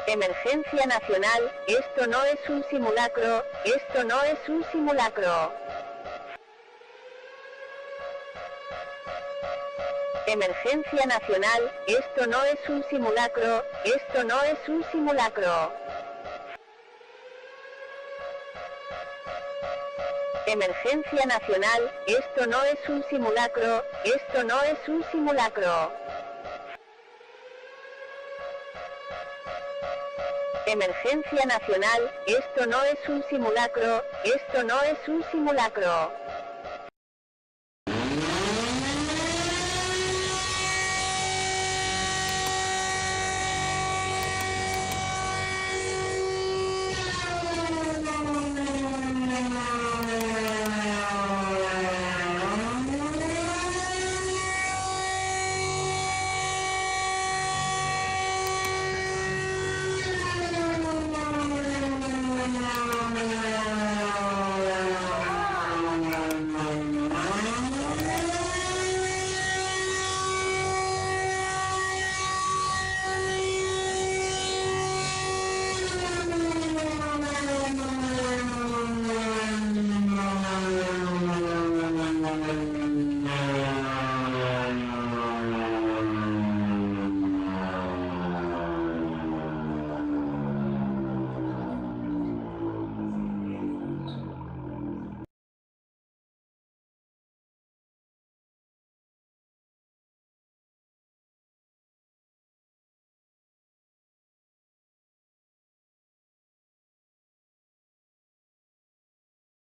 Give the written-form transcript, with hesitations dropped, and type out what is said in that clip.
Emergencia nacional, esto no es un simulacro, esto no es un simulacro. Emergencia nacional, esto no es un simulacro, esto no es un simulacro. Emergencia nacional, esto no es un simulacro, esto no es un simulacro. Emergencia nacional, esto no es un simulacro, esto no es un simulacro.